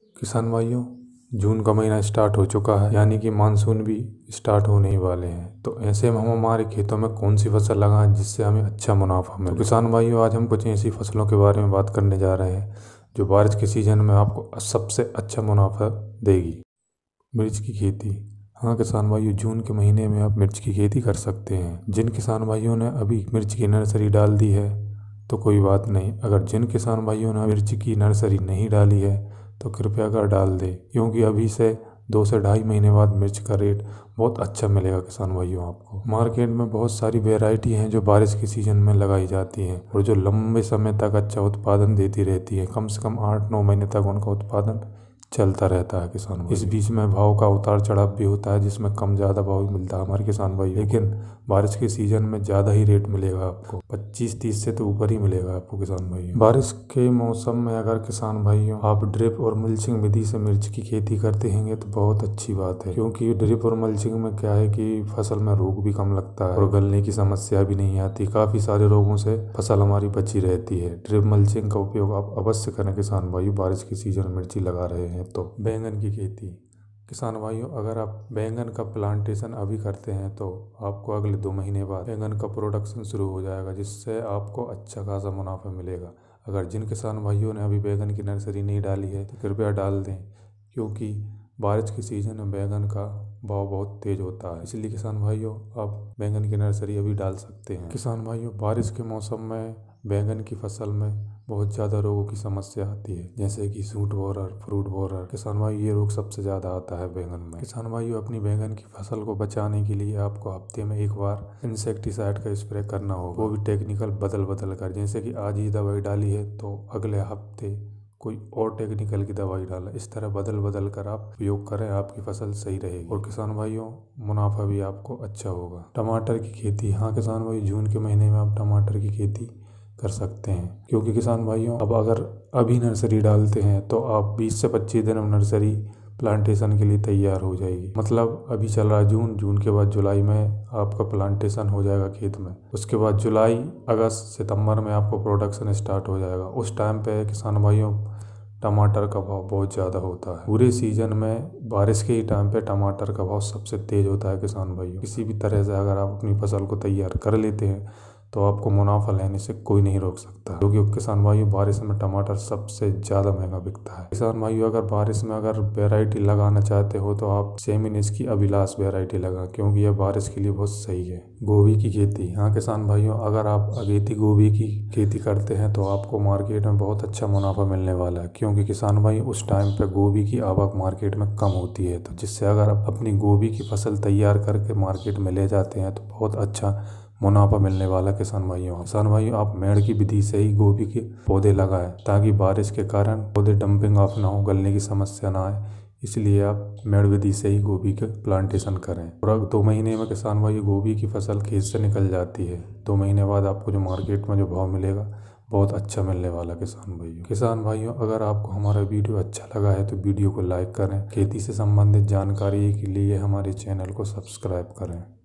किसान भाइयों, जून का महीना स्टार्ट हो चुका है, यानी कि मानसून भी स्टार्ट होने ही वाले हैं। तो ऐसे में हम हमारे खेतों में कौन सी फसल लगाएं जिससे हमें अच्छा मुनाफा मिले। तो किसान भाइयों, आज हम कुछ ऐसी फसलों के बारे में बात करने जा रहे हैं जो बारिश के सीजन में आपको सबसे अच्छा मुनाफा देगी। मिर्च की खेती। हाँ किसान भाइयों, जून के महीने में आप मिर्च की खेती कर सकते हैं। जिन किसान भाइयों ने अभी मिर्च की नर्सरी डाल दी है तो कोई बात नहीं, अगर जिन किसान भाइयों ने मिर्च की नर्सरी नहीं डाली है तो कृपया कर डाल दें, क्योंकि अभी से 2 से ढाई महीने बाद मिर्च का रेट बहुत अच्छा मिलेगा किसान भाइयों आपको। मार्केट में बहुत सारी वैरायटी हैं जो बारिश के सीजन में लगाई जाती हैं और जो लंबे समय तक अच्छा उत्पादन देती रहती है। कम से कम 8-9 महीने तक उनका उत्पादन चलता रहता है किसान। इस बीच में भाव का उतार चढ़ाव भी होता है, जिसमें कम ज़्यादा भाव मिलता है हमारे किसान भाई, लेकिन बारिश के सीजन में ज़्यादा ही रेट मिलेगा आपको। 25-30 से तो ऊपर ही मिलेगा आपको किसान भाई। बारिश के मौसम में अगर किसान भाइयों आप ड्रिप और मल्चिंग विधि से मिर्च की खेती करते हैं तो बहुत अच्छी बात है, क्योंकि ड्रिप और मल्चिंग में क्या है कि फसल में रोग भी कम लगता है और गलने की समस्या भी नहीं आती। काफ़ी सारे रोगों से फसल हमारी बची रहती है। ड्रिप मल्चिंग का उपयोग आप अवश्य करें किसान भाई, बारिश के सीजन में मिर्ची लगा रहे हैं तो। बैंगन की खेती। किसान भाइयों, अगर आप बैंगन का प्लांटेशन अभी करते हैं तो आपको अगले 2 महीने बाद बैंगन का प्रोडक्शन शुरू हो जाएगा, जिससे आपको अच्छा खासा मुनाफा मिलेगा। अगर जिन किसान भाइयों ने अभी बैंगन की नर्सरी नहीं डाली है तो कृपया डाल दें, क्योंकि बारिश के सीजन में बैंगन का भाव बहुत तेज होता है। इसलिए किसान भाइयों, आप बैंगन की नर्सरी अभी डाल सकते हैं। किसान भाइयों, बारिश के मौसम में बैंगन की फसल में बहुत ज़्यादा रोगों की समस्या आती है, जैसे कि सूट बोरर, फ्रूट बोरर। किसान भाई, ये रोग सबसे ज़्यादा आता है बैंगन में। किसान भाइयों, अपनी बैंगन की फसल को बचाने के लिए आपको हफ्ते में 1 बार इंसेक्टिसाइड का स्प्रे करना होगा, वो भी टेक्निकल बदल कर। जैसे कि आज ही दवाई डाली है तो अगले हफ्ते कोई और टेक्निकल की दवाई डालें। इस तरह बदल कर आप उपयोग करें, आपकी फसल सही रहेगी और किसान भाइयों मुनाफा भी आपको अच्छा होगा। टमाटर की खेती। हाँ किसान भाई, जून के महीने में आप टमाटर की खेती कर सकते हैं, क्योंकि किसान भाइयों अब अगर अभी नर्सरी डालते हैं तो आप 20 से 25 दिन में नर्सरी प्लांटेशन के लिए तैयार हो जाएगी। मतलब अभी चल रहा है जून के बाद जुलाई में आपका प्लांटेशन हो जाएगा खेत में। उसके बाद जुलाई, अगस्त, सितंबर में आपको प्रोडक्शन स्टार्ट हो जाएगा। उस टाइम पे किसान भाइयों टमाटर का भाव बहुत ज़्यादा होता है। पूरे सीजन में बारिश के ही टाइम पे टमाटर का भाव सबसे तेज होता है किसान भाइयों। किसी भी तरह से अगर आप अपनी फसल को तैयार कर लेते हैं तो आपको मुनाफा लेने से कोई नहीं रोक सकता, क्योंकि किसान भाइयों बारिश में टमाटर सबसे ज़्यादा महंगा बिकता है। किसान भाइयों, अगर बारिश में अगर वैरायटी लगाना चाहते हो तो आप सेमिनिस की अभिलाष वैरायटी लगाएं, क्योंकि यह बारिश के लिए बहुत सही है। गोभी की खेती। हाँ किसान भाइयों, अगर आप अगेती गोभी की खेती करते हैं तो आपको मार्केट में बहुत अच्छा मुनाफा मिलने वाला है, क्योंकि किसान भाई उस टाइम पे गोभी की आवक मार्केट में कम होती है। तो जिससे अगर आप अपनी गोभी की फसल तैयार करके मार्केट में ले जाते हैं तो बहुत अच्छा मुनाफा मिलने वाला किसान भाइयों। किसान भाइयों, आप मेड़ की विधि से ही गोभी के पौधे लगाएं, ताकि बारिश के कारण पौधे डंपिंग ऑफ ना हो, गलने की समस्या ना आए। इसलिए आप मेड़ विधि से ही गोभी के प्लांटेशन करें। और 2 महीने में किसान भाई गोभी की फसल खेत से निकल जाती है। 2 महीने बाद आपको जो मार्केट में जो भाव मिलेगा बहुत अच्छा मिलने वाला किसान भाइयों। किसान भाइयों, अगर आपको हमारा वीडियो अच्छा लगा है तो वीडियो को लाइक करें। खेती से संबंधित जानकारी के लिए हमारे चैनल को सब्सक्राइब करें।